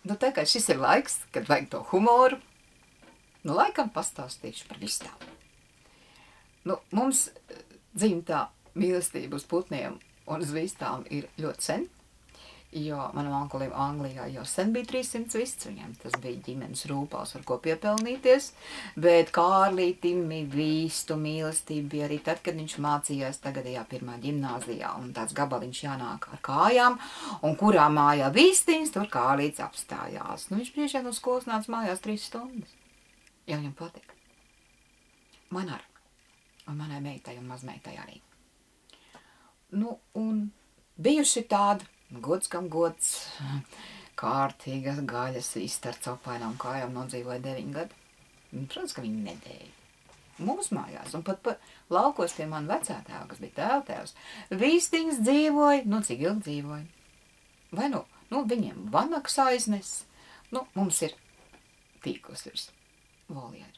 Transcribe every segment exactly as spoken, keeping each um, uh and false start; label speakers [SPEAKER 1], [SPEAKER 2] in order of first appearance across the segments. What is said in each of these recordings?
[SPEAKER 1] Nu, tā kā šis ir laiks, kad vajag to humoru, nu, laikam pastāstīšu par vistām. Nu, mums dzimtā mīlestība uz putniem un uz vistām ir ļoti sen, jo manam onkulim Anglijā jau sen bija trīssimts vists, viņam tas bija ģimenes rūpās, ar ko piepelnīties, bet Kārlītim vistu mīlestība bija arī tad, kad viņš mācījās tagadējā pirmā ģimnāzijā, un tāds gabaliņš jānāk ar kājām, un kurā mājā vistiņas, tur Kārlīts apstājās. Nu, viņš bieži no skolas nāca mājās trīs stundas, ja viņam patika. Man ar, un manai meitai un mazmeitai arī. Nu, un bijuši tādi, gods kam gods, kārtīgas gaļas vista ar copainām kājām nodzīvoja deviņi gadi. Protams, ka viņi nedēja. Mūsu mājās, un pat pa laukos pie man vecātēva, kas bija tēvtēvs, vistiņas dzīvoja, nu, cik ilgi dzīvoja. Vai nu, nu, viņiem vanaks aiznes, nu, mums ir tīkls virs voljeru.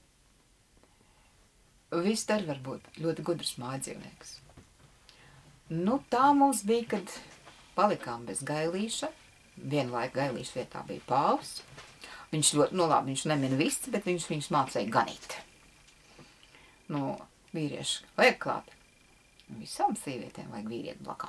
[SPEAKER 1] Vista arī var būt ļoti gudrs mājdzīvnieks. Nu, tā mums bija, kad palikām bez gailīša. Vienlaik gailīša vietā bija pāvs. Viņš ļoti, nu labi, viņš nemina vists, bet viņš viņus mācēja ganīt. Nu, vīrieši vajag klāt. Visām sīvietēm vajag vīrieti blakām.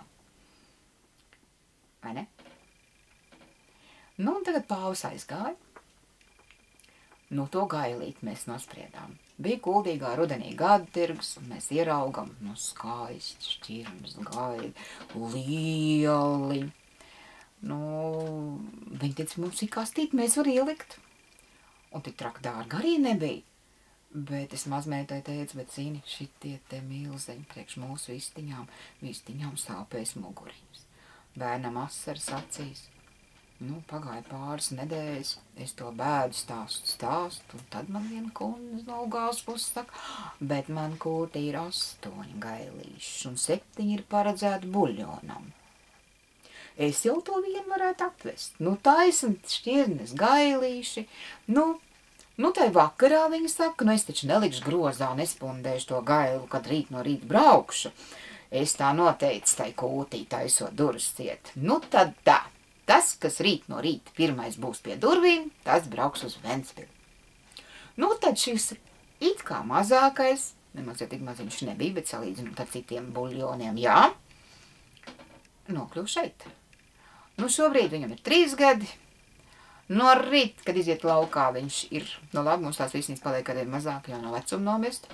[SPEAKER 1] Vai ne? Nu, un tagad pāvs aizgāja. Nu, to gailīt mēs nospriedām. Bija kuldīgā rudenī gada tirgus, un mēs ieraugam, nu, skaisti šķirnes, gaili, lieli. Nu, viņi teica, mums ir kastīt, mēs var ielikt. Un tik traki dārgi arī nebija. Bet es mazmētai teicu, bet zini, šitie te milzeņi priekš mūsu vistiņām, vistiņām sāpēs muguriņas. Bērnam asaras acīs. Nu, pagāja pāris nedēļas, es to bēdu stāstu stāstu, un tad man viena kundze no gāzes puses saka, bet man kūti ir astoņi gailīši, un septiņi ir paredzēti buļļonam. Es jau to vienu varētu atvest. Nu, taisn šķirnes gailīši, nu, nu, tai vakarā viņa saka, nu, es taču nelikšu grozā, nespundēšu to gailu, kad rīt no rīta braukšu. Es tā noteicu tai kūtī, taisot durvis ciet. Nu, tad tā. Tas, kas rīt no rīta pirmais būs pie durvīm, tas brauks uz Ventspili. Nu, tad šis it kā mazākais, nemaz jau tik maziņš nebija, bet salīdzinot ar citiem buļļoniem, jā, nokļuv šeit. Nu, šobrīd viņam ir trīs gadi. No rīt, kad iziet laukā, viņš ir, nu labi, mums tās visnīs paliek kādiem mazāk, jau no vecuma nomest.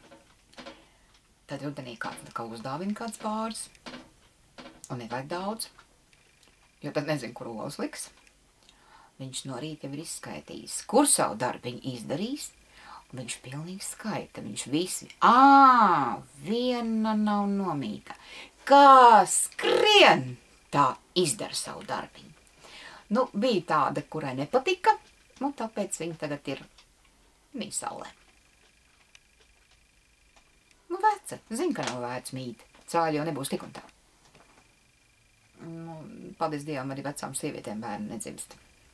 [SPEAKER 1] Tad rudenī kāds kā uzdāvina kāds pāris, un nevajag daudz. Jo tad nezinu, kur olas liks. Viņš no rīta jau ir izskaitījis, kur savu darbu viņi izdarīs, un viņš pilnīgi skaita, viņš visi, ā, viena nav nomīta. Kā skrien, tā izdara savu darbiņu. Nu, bija tāda, kurai nepatika, nu, tāpēc viņa tagad ir mīsaulē. Nu, veca, zin, ka nav vērts mīt, cāļi jau nebūs tik un tā. Nu, paldies Dievam, arī vecām sievietēm bērni nedzimst.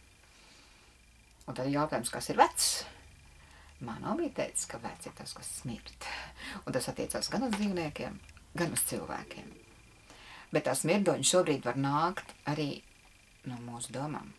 [SPEAKER 1] Un tad jautājums, kas ir vecs? Mānā bija teicis, ka vecs ir tas, kas smirt. Un tas attiecās gan uz dzīvniekiem, gan uz cilvēkiem. Bet tā smirdoņa šobrīd var nākt arī no mūsu domām.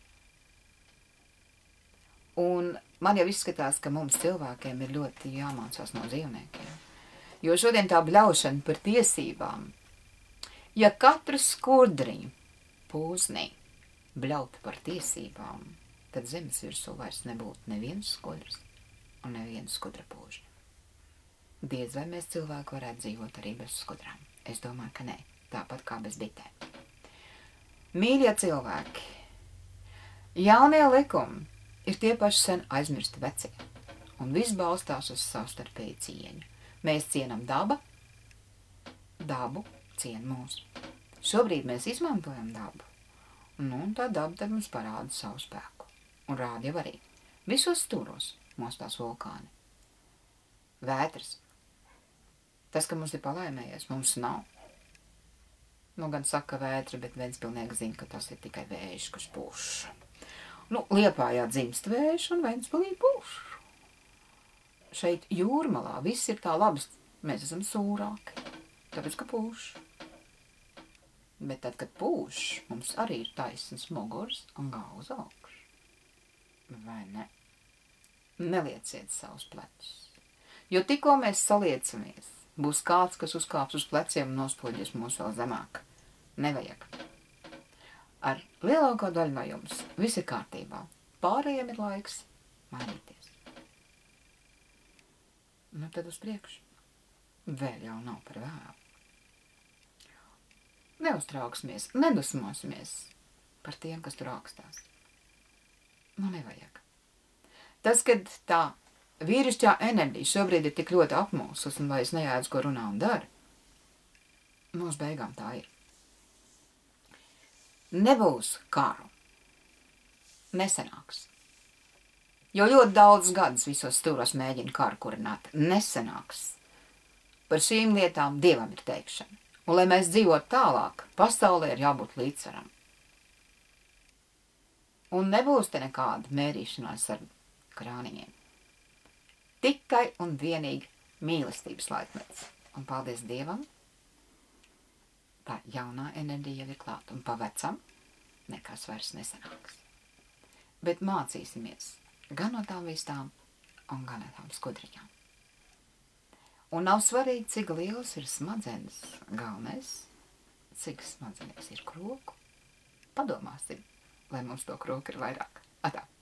[SPEAKER 1] Un man jau izskatās, ka mums cilvēkiem ir ļoti jāmācās no dzīvniekiem. Jo šodien tā bļaušana par tiesībām, ja katru skudriņu pūznī bļaut par tiesībām, tad zemes virsū vairs nebūtu neviens skudrs un neviens skudra pūžņa. Diez vai mēs cilvēki varētu dzīvot arī bez skudrām? Es domāju, ka nē, tāpat kā bez bitēm. Mīļie cilvēki, jaunie likumi ir tie paši sen aizmirsti vecie, un viss balstās uz savstarpēju cieņu. Mēs cienam daba, dabu cien mūs. Šobrīd mēs izmantojam dabu, nu, un tā daba tad mums parāda savu spēku. Un rāda jau arī. Visos stūros mostās vulkāni. Vētras. Tas, ka mums ir palaimējies, mums nav. Nu, gan saka vētra, bet Ventspilnieki zina, ka tas ir tikai vējš, kas pūš. Nu, Liepājā dzimst vējš un Ventspilī pūš. Šeit jūrmalā viss ir tā labs. Mēs esam sūrāki, tāpēc, ka pūš. Bet tad, kad pūš, mums arī ir taisns mugurs un galva uz augšu. Vai ne? Nelieciet savus plecus. Jo tikko mēs saliecamies, būs kāds, kas uzkāps uz pleciem un nospoģies mūs vēl zemāk. Nevajag. Ar lielāko daļu no jums viss ir kārtībā. Pārējiem ir laiks mainīties. Nu tad uz priekšu. Vēl jau nav par vēlu. Neuztrauksimies, nedusmosimies par tiem, kas tur augstās. Nu nevajag. Tas, kad tā vīrišķā enerģija šobrīd ir tik ļoti apmūsus un vairs nejēdz, ko runā un dara, mūsu beigām tā ir. Nebūs karu. Nesanāks. Jo ļoti daudz gadus visos stūros mēģina karu kurināt. Nesanāks. Par šīm lietām Dievam ir teikšana. Un, lai mēs dzīvotu tālāk, pasaulē ir jābūt līdzsvaram. Un nebūs te nekāda mērīšanās ar krāniņiem. Tikai un vienīgi mīlestības laikmets. Un paldies Dievam, tā jaunā enerģija jau ir klāta. Un pa vecam nekas vairs nesanāks. Bet mācīsimies gan no tām vistām, un gan no tām skudriņām. Un nav svarīgi, cik liels ir smadzenes. Galvenais, cik smadzenēs ir kroku. Padomāsim, lai mums to kroku ir vairāk. Atā.